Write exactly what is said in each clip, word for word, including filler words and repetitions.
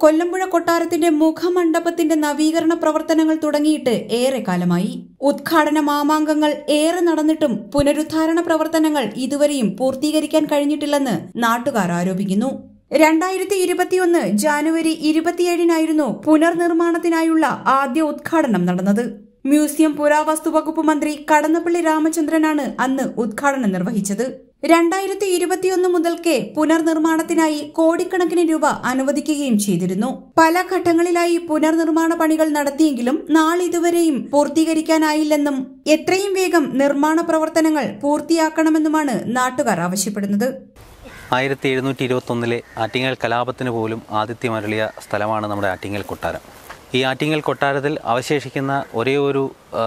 കൊല്ലമ്പുഴ കൊട്ടാരത്തിന്റെ മുഖമണ്ഡപത്തിന്റെ നവീകരണ പ്രവർത്തനങ്ങൾ തുടങ്ങിയിട്ട് ഏറെ കാലമായി. ഉദ്ഘാടന മാമാങ്കങ്ങൾ ഏറെ നടന്നിട്ടും പുനരുദ്ധാരണ പ്രവർത്തനങ്ങൾ ഇതുവരെയും പൂർത്തീകരിക്കാൻ കഴിഞ്ഞിട്ടില്ലെന്ന് നാട്ടുകാർ ആരോപിക്കുന്നു. രണ്ടായിരത്തി ഇരുപത്തിയൊന്ന് ജാനുവരി ഇരുപത്തിയേഴിനായിരുന്നു പുനർനിർമ്മാണത്തിനായുള്ള ആദ്യ ഉദ്ഘാടനം നടന്നത്. മ്യൂസിയം പുരാവസ്തു വകുപ്പ് മന്ത്രി കടന്നപ്പള്ളി രാമചന്ദ്രനാണ് അന്ന് ഉദ്ഘാടനം നിർവഹിച്ചത്. രണ്ടായിരത്തി ഇരുപത്തിയൊന്ന് മുതൽക്കേ പുനർനിർമ്മാണത്തിനായി കോടിക്കണക്കിന് രൂപ അനുവദിക്കുകയും ചെയ്തിരുന്നു. പല ഘട്ടങ്ങളിലായി പുനർനിർമ്മാണ പണികൾ നടത്തിയെങ്കിലും നാളിതുവരെയും പൂർത്തീകരിക്കാനായില്ലെന്നും എത്രയും വേഗം നിർമ്മാണ പ്രവർത്തനങ്ങൾ പൂർത്തിയാക്കണമെന്നുമാണ് നാട്ടുകാർ ആവശ്യപ്പെടുന്നത്. ആയിരത്തി എഴുന്നൂറ്റി ഇരുപത്തി ഒന്നിലെ ആറ്റിങ്ങൽ കലാപത്തിന് പോലും ആതിഥ്യമരുളിയ സ്ഥലമാണ് നമ്മുടെ ആറ്റിങ്ങൽ കൊട്ടാരം. ഈ ആറ്റിങ്ങൽ കൊട്ടാരത്തിൽ അവശേഷിക്കുന്ന ഒരേ ഒരു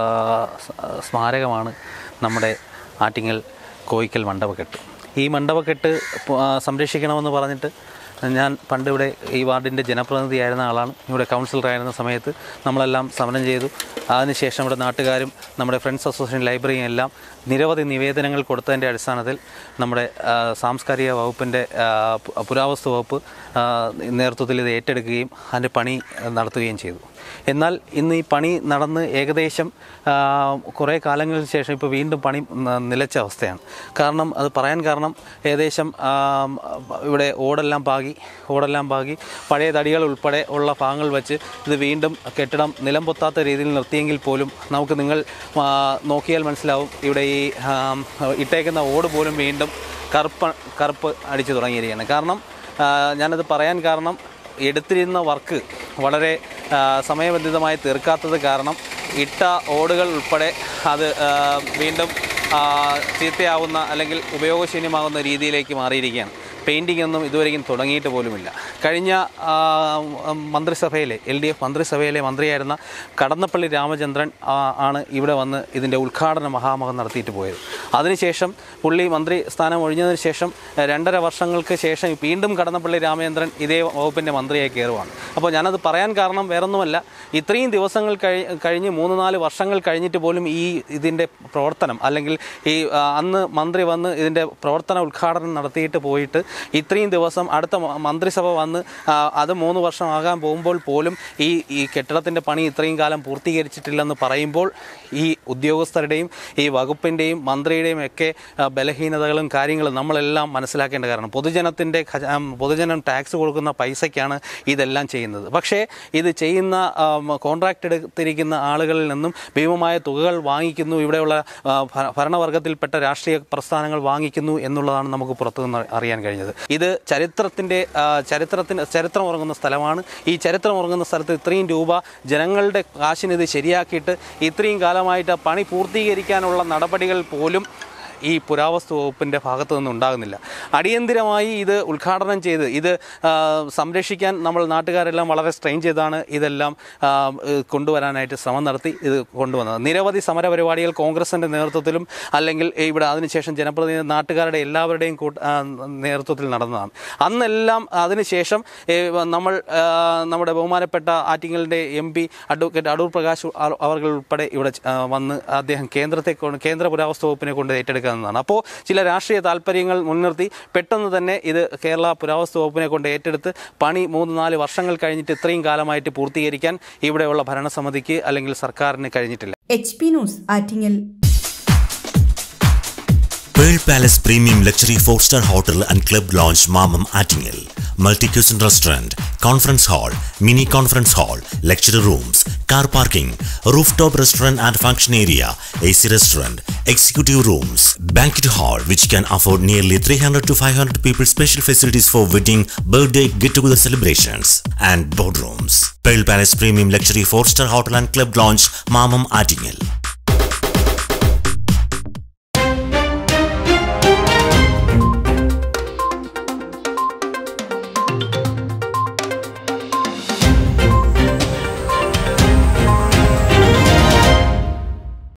സ്മാരകമാണ് നമ്മുടെ ആറ്റിങ്ങൽ കോയിക്കൽ മണ്ഡപക്കെട്ട്. ഈ മണ്ഡപക്കെട്ട് സംരക്ഷിക്കണമെന്ന് പറഞ്ഞിട്ട് ഞാൻ പണ്ട് ഇവിടെ ഈ വാർഡിൻ്റെ ജനപ്രതിനിധിയായിരുന്ന ആളാണ്. ഇവിടെ കൗൺസിലറായിരുന്ന സമയത്ത് നമ്മളെല്ലാം സമരം ചെയ്തു. അതിനുശേഷം ഇവിടെ നാട്ടുകാരും നമ്മുടെ ഫ്രണ്ട്സ് അസോസിയേഷൻ ലൈബ്രറിയും എല്ലാം നിരവധി നിവേദനങ്ങൾ കൊടുത്തതിൻ്റെ അടിസ്ഥാനത്തിൽ നമ്മുടെ സാംസ്കാരിക വകുപ്പിൻ്റെ പുരാവസ്തു വകുപ്പ് നേതൃത്വത്തിൽ ഇത് ഏറ്റെടുക്കുകയും അതിൻ്റെ പണി നടത്തുകയും ചെയ്തു. എന്നാൽ ഇന്ന് ഈ പണി നടന്ന് ഏകദേശം കുറേ കാലങ്ങൾക്ക് ശേഷം ഇപ്പോൾ വീണ്ടും പണി നിലച്ച അവസ്ഥയാണ്. കാരണം അത് പറയാൻ കാരണം ഏകദേശം ഇവിടെ ഓടെല്ലാം പാകി ഓടെല്ലാം പാകി പഴയ തടികൾ ഉൾപ്പെടെ ഉള്ള ഭാഗങ്ങൾ വെച്ച് ഇത് വീണ്ടും കെട്ടിടം നിലം പൊത്താത്ത രീതിയിൽ നിർത്തിയെങ്കിൽ പോലും നമുക്ക് നിങ്ങൾ നോക്കിയാൽ മനസ്സിലാവും ഇവിടെ ഈ ഇട്ടേക്കുന്ന ഓട് പോലും വീണ്ടും കറുപ്പ് കറുപ്പ് അടിച്ചു തുടങ്ങിയിരിക്കുകയാണ്. കാരണം ഞാനത് പറയാൻ കാരണം എടുത്തിരുന്ന വർക്ക് വളരെ സമയബന്ധിതമായി തീർക്കാത്തത് കാരണം ഇട്ട ഓടുകൾ ഉൾപ്പെടെ അത് വീണ്ടും ചീത്തയാവുന്ന അല്ലെങ്കിൽ ഉപയോഗശൂന്യമാകുന്ന രീതിയിലേക്ക് മാറിയിരിക്കുകയാണ്. പെയിൻറ്റിംഗ് ഒന്നും ഇതുവരെയും തുടങ്ങിയിട്ട് പോലുമില്ല. കഴിഞ്ഞ മന്ത്രിസഭയിലെ എൽ ഡി എഫ് മന്ത്രിസഭയിലെ മന്ത്രിയായിരുന്ന കടന്നപ്പള്ളി രാമചന്ദ്രൻ ആണ് ഇവിടെ വന്ന് ഇതിൻ്റെ ഉദ്ഘാടന മഹാമഹം നടത്തിയിട്ട് പോയത്. അതിനുശേഷം പുള്ളി മന്ത്രി സ്ഥാനം ഒഴിഞ്ഞതിന് ശേഷം രണ്ടര വർഷങ്ങൾക്ക് ശേഷം വീണ്ടും കടന്നപ്പള്ളി രാമചന്ദ്രൻ ഇതേ വകുപ്പിൻ്റെ മന്ത്രിയായി കയറുവാണ്. അപ്പോൾ ഞാനത് പറയാൻ കാരണം വേറൊന്നുമല്ല, ഇത്രയും ദിവസങ്ങൾ കഴി കഴിഞ്ഞ് മൂന്ന് നാല് വർഷങ്ങൾ കഴിഞ്ഞിട്ട് പോലും ഈ ഇതിൻ്റെ പ്രവർത്തനം അല്ലെങ്കിൽ ഈ അന്ന് മന്ത്രി വന്ന് ഇതിൻ്റെ പ്രവർത്തന ഉദ്ഘാടനം നടത്തിയിട്ട് പോയിട്ട് ഇത്രയും ദിവസം അടുത്ത മന്ത്രിസഭ വന്ന് അത് മൂന്ന് വർഷമാകാൻ പോകുമ്പോൾ പോലും ഈ ഈ കെട്ടിടത്തിൻ്റെ പണി ഇത്രയും കാലം പൂർത്തീകരിച്ചിട്ടില്ലെന്ന് പറയുമ്പോൾ ഈ ഉദ്യോഗസ്ഥരുടെയും ഈ വകുപ്പിൻ്റെയും മന്ത്രിയുടെയും ഒക്കെ ബലഹീനതകളും കാര്യങ്ങളും നമ്മളെല്ലാം മനസ്സിലാക്കേണ്ട കാരണം പൊതുജനത്തിൻ്റെ പൊതുജനം ടാക്സ് കൊടുക്കുന്ന പൈസയ്ക്കാണ് ഇതെല്ലാം ചെയ്യുന്നത്. പക്ഷേ ഇത് ചെയ്യുന്ന കോൺട്രാക്ട് എടുത്തിരിക്കുന്ന ആളുകളിൽ നിന്നും ഭീമമായ തുകകൾ വാങ്ങിക്കുന്നു, ഇവിടെയുള്ള ഭരണവർഗത്തിൽപ്പെട്ട രാഷ്ട്രീയ പ്രസ്ഥാനങ്ങൾ വാങ്ങിക്കുന്നു എന്നുള്ളതാണ് നമുക്ക് പുറത്തുനിന്ന് അറിയാൻ കഴിഞ്ഞത്. ഇത് ചരിത്രത്തിൻ്റെ ചരിത്രത്തിന് ചരിത്രം ഉറങ്ങുന്ന സ്ഥലമാണ്. ഈ ചരിത്രം ഉറങ്ങുന്ന സ്ഥലത്ത് ഇത്രയും രൂപ ജനങ്ങളുടെ കാശിന് ഇത് ശരിയാക്കിയിട്ട് ഇത്രയും കാലമായിട്ട് പണി പൂർത്തീകരിക്കാനുള്ള നടപടികൾ പോലും ഈ പുരാവസ്തു വകുപ്പിൻ്റെ ഭാഗത്തു നിന്ന് ഉണ്ടാകുന്നില്ല. അടിയന്തിരമായി ഇത് ഉദ്ഘാടനം ചെയ്ത് ഇത് സംരക്ഷിക്കാൻ നമ്മൾ നാട്ടുകാരെല്ലാം വളരെ സ്ട്രെയിൻ ചെയ്താണ് ഇതെല്ലാം കൊണ്ടുവരാനായിട്ട് ശ്രമം നടത്തി ഇത് കൊണ്ടുവന്നത്. നിരവധി സമരപരിപാടികൾ കോൺഗ്രസിൻ്റെ നേതൃത്വത്തിലും അല്ലെങ്കിൽ ഇവിടെ അതിനുശേഷം ജനപ്രതിനിധി നാട്ടുകാരുടെ എല്ലാവരുടെയും നേതൃത്വത്തിൽ നടന്നതാണ്. അന്നെല്ലാം അതിനുശേഷം നമ്മൾ നമ്മുടെ ബഹുമാനപ്പെട്ട ആറ്റിങ്ങലിൻ്റെ M P advocate Adoor Prakash അവർ ഉൾപ്പെടെ ഇവിടെ വന്ന് അദ്ദേഹം കേന്ദ്രത്തെ കേന്ദ്ര പുരാവസ്തു വകുപ്പിനെ കൊണ്ട് ഏറ്റെടുക്കുക. അപ്പോൾ ചില രാഷ്ട്രീയ താല്പര്യങ്ങൾ മുൻനിർത്തി പെട്ടെന്ന് തന്നെ ഇത് കേരള പുരാവസ്തു വകുപ്പിനെ കൊണ്ട് ഏറ്റെടുത്ത് പണി മൂന്ന് നാല് വർഷങ്ങൾ കഴിഞ്ഞിട്ട് ഇത്രയും കാലമായിട്ട് പൂർത്തീകരിക്കാൻ ഇവിടെയുള്ള ഭരണസമിതിക്ക് അല്ലെങ്കിൽ സർക്കാരിന് കഴിഞ്ഞിട്ടില്ല. H P news Attingal. Pearl Palace Premium Luxury four star Hotel and Club Lounge Mamam Attingel. Multi-cuisine restaurant, conference hall, mini conference hall, lecture rooms, car parking, rooftop restaurant and function area, A C restaurant, executive rooms, banquet hall which can afford nearly three hundred to five hundred people, special facilities for wedding, birthday, get-together celebrations and boardrooms. Pearl Palace Premium Luxury four star Hotel and Club Lounge Mamam Attingel.